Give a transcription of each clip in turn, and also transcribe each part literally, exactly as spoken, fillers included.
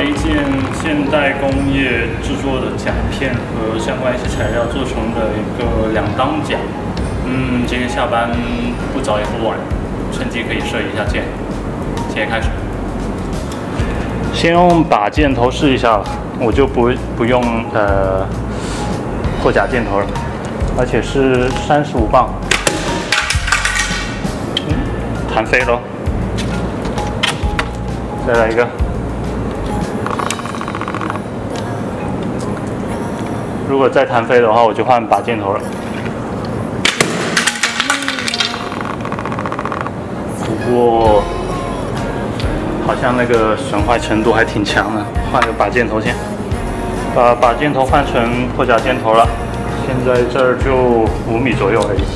了一件现代工业制作的甲片和相关一些材料做成的一个两当甲。嗯，今天下班不早也不晚，趁机可以射一下箭。今天开始，先用把箭头试一下了，我就不不用呃破甲箭头了，而且是三十五磅，嗯，弹飞了。 再来一个，如果再弹飞的话，我就换把箭头了。不过好像那个损坏程度还挺强的，换个把箭头先。把把箭头换成破甲箭头了，现在这儿就五米左右而已。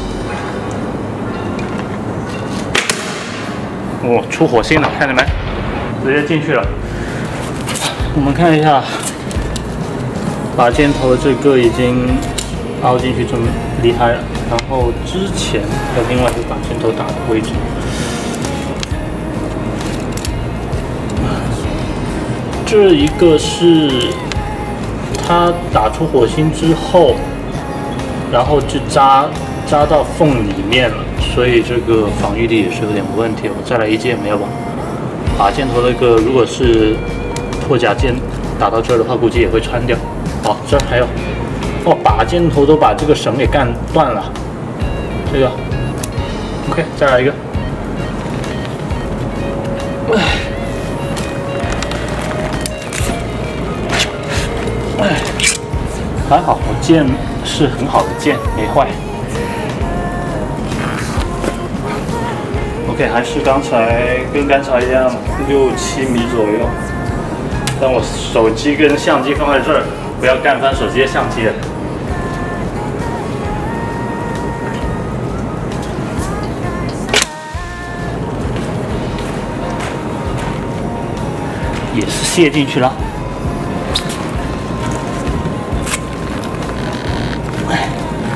哦，出火星了，看见没？ 直接进去了。我们看一下，把箭头这个已经凹进去这么厉害了。然后之前有另外一个把箭头打的位置，这一个是它打出火星之后，然后就扎扎到缝里面了，所以这个防御力也是有点问题。我再来一箭没有吧？ 把箭头那个，如果是破甲箭打到这儿的话，估计也会穿掉。哦，这儿还有，哦，把箭头都把这个绳给干断了。这个 ，OK， 再来一个。哎，哎，还好，我箭是很好的箭，没坏。 OK， 还是刚才跟刚才一样，六七米左右。但我手机跟相机放在这儿，不要干翻手机的相机。也是泄进去了。哎。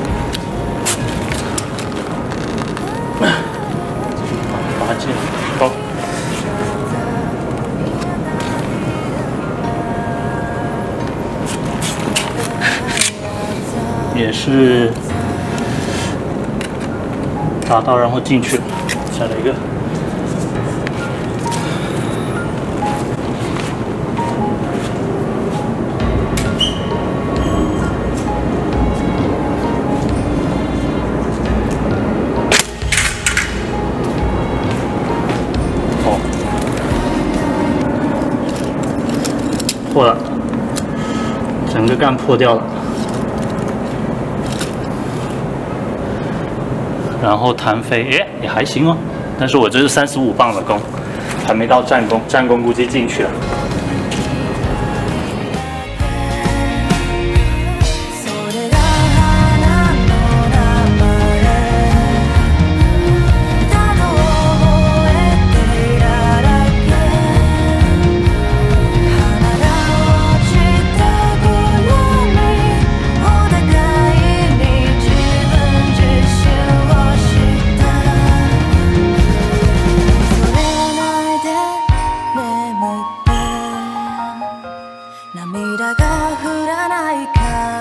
高，也是打到然后进去，再来一个。破了，整个干破掉了，然后弹飞，哎，也还行哦。但是我这是三十五磅的弓，还没到战弓，战弓估计进去了。涙が降らないか